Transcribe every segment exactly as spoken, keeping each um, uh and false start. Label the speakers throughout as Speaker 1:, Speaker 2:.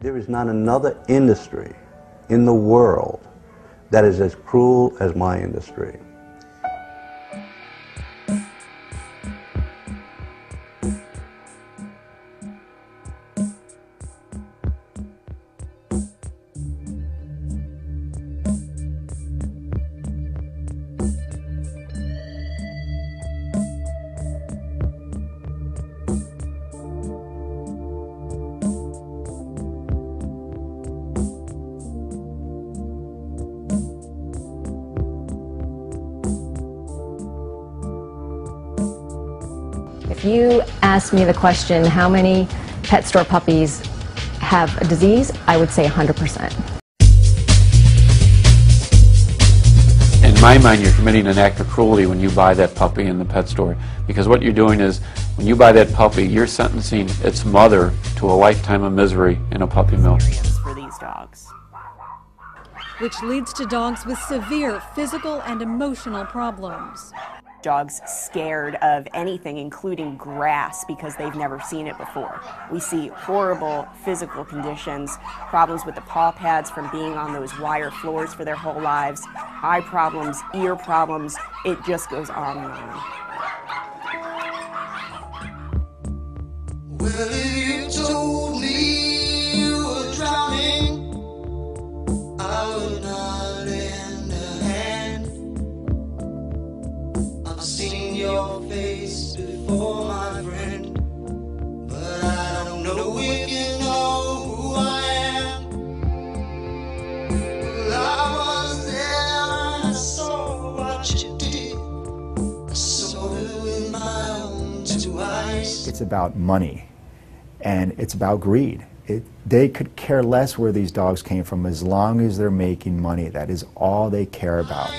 Speaker 1: There is not another industry in the world that is as cruel as my industry.
Speaker 2: If you asked me the question, how many pet store puppies have a disease, I would say one hundred percent.
Speaker 3: In my mind, you're committing an act of cruelty when you buy that puppy in the pet store, because what you're doing is, when you buy that puppy, you're sentencing its mother to a lifetime of misery in a puppy mill.
Speaker 4: For these dogs.
Speaker 5: Which leads to dogs with severe physical and emotional problems.
Speaker 4: Dogs scared of anything, including grass, because they've never seen it before. We see horrible physical conditions, problems with the paw pads from being on those wire floors for their whole lives, eye problems, ear problems, it just goes on and on.
Speaker 6: Well, if you told me you were drowning, I would not lend a hand. I've seen your face before, my friend, but I don't know if you know who I am. Well, I was there and I saw what you did. I saw it with my own two eyes.
Speaker 7: It's about money, and it's about greed. It, they could care less where these dogs came from as long as they're making money. That is all they care about.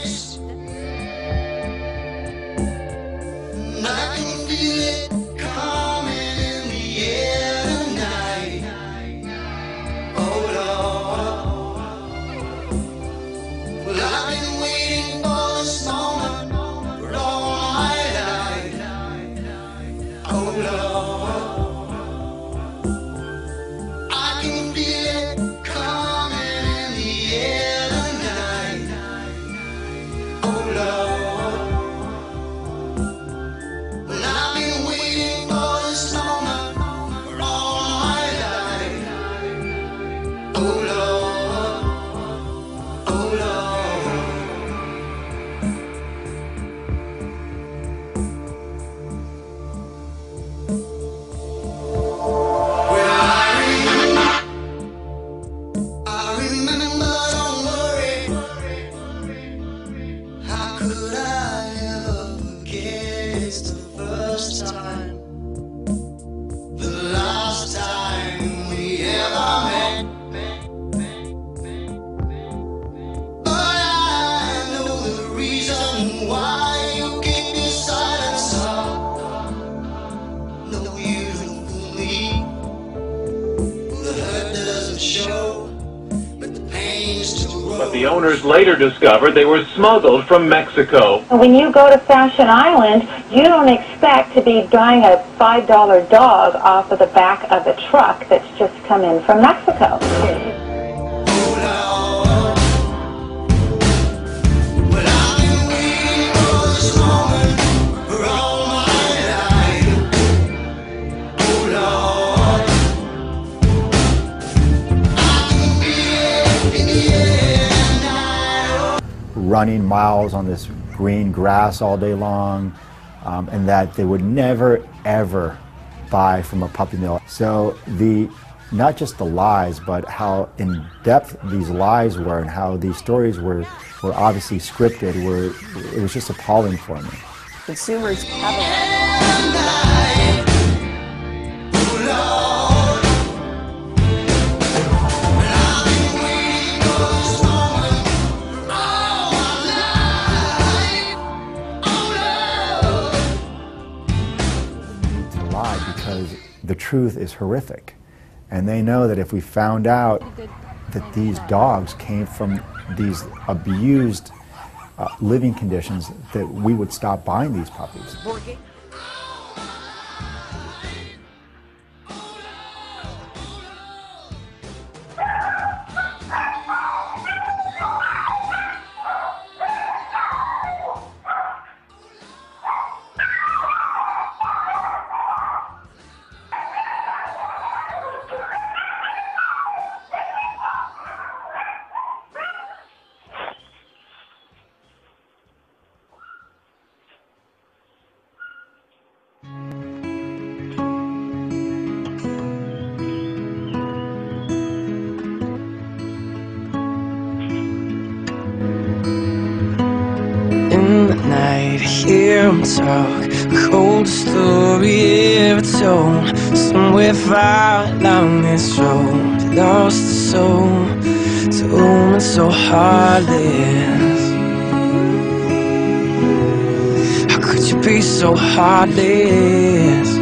Speaker 8: But the owners later discovered they were smuggled from Mexico.
Speaker 9: When you go to Fashion Island, you don't expect to be buying a five dollar dog off of the back of a truck that's just come in from Mexico.
Speaker 7: Running miles on this green grass all day long, um, and that they would never ever buy from a puppy mill. So the not just the lies, but how in depth these lies were and how these stories were were obviously scripted, were it was just appalling for me.
Speaker 4: Consumers have a
Speaker 7: because the truth is horrific, and they know that if we found out that these dogs came from these abused uh, living conditions, that we would stop buying these puppies.
Speaker 10: me to hear him talk. Coldest story ever told. Somewhere far along this road, lost a soul to a woman so heartless. How could you be so heartless?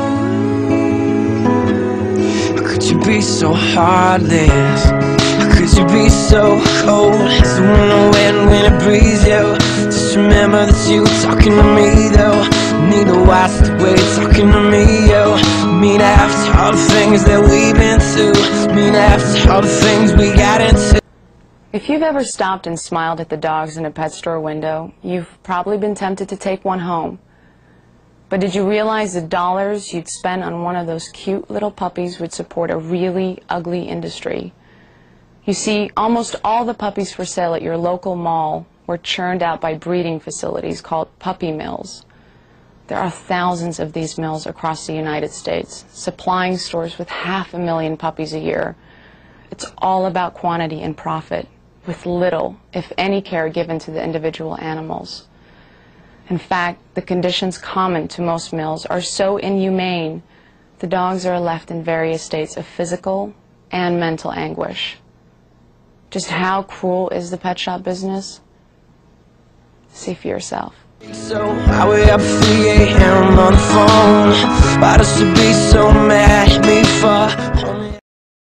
Speaker 10: How could you be so heartless? How could you be so cold as the winter wind when it breathes you? Just remember that you talking to me though. Neither watch the way talking to me, yo. Mean after all the things that we've been through. Mean after all the things we got into.
Speaker 2: If you've ever stopped and smiled at the dogs in a pet store window, you've probably been tempted to take one home. But did you realize the dollars you'd spend on one of those cute little puppies would support a really ugly industry? You see, almost all the puppies for sale at your local mall were churned out by breeding facilities called puppy mills. There are thousands of these mills across the United States, supplying stores with half a million puppies a year. It's all about quantity and profit, with little, if any, care given to the individual animals. In fact, the conditions common to most mills are so inhumane, the dogs are left in various states of physical and mental anguish. Just how cruel is the pet shop business? See for yourself.
Speaker 10: So I wake up at three A M on the phone. Why does she be so mad at me for only?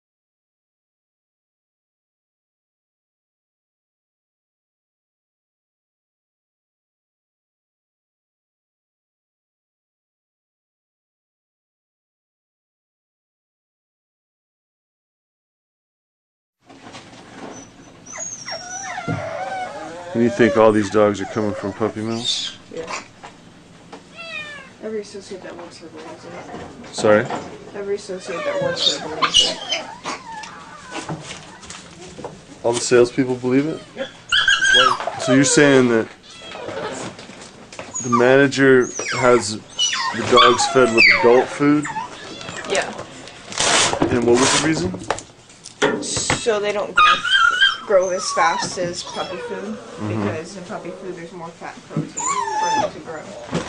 Speaker 11: And you think all these dogs are coming from puppy mills?
Speaker 12: Yeah. Every associate that works here believes it.
Speaker 11: Sorry?
Speaker 12: Every associate that works here believes it.
Speaker 11: All the salespeople believe it?
Speaker 12: Yep.
Speaker 11: So you're saying that the manager has the dogs fed with adult food?
Speaker 12: Yeah.
Speaker 11: And what was the reason?
Speaker 12: So they don't grow, grow as fast as puppy food,
Speaker 11: Mm-hmm.
Speaker 12: because in puppy food there's more fat and protein for them to grow.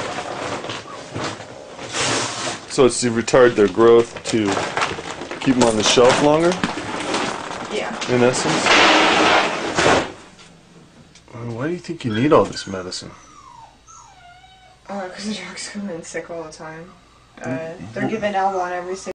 Speaker 11: So it's to retard their growth to keep them on the shelf longer?
Speaker 12: Yeah.
Speaker 11: In essence? Why do you think you need all this medicine?
Speaker 12: Uh, because the dogs come in sick all the time. Uh, they're given L one every six